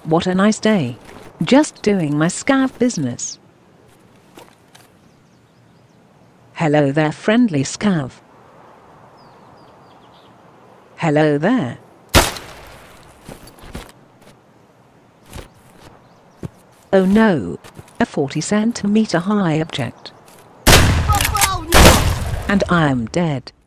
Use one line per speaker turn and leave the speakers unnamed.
What a nice day. Just doing my scav business. Hello there, friendly scav. Hello there. Oh no, a 40-centimeter high object. And I am dead.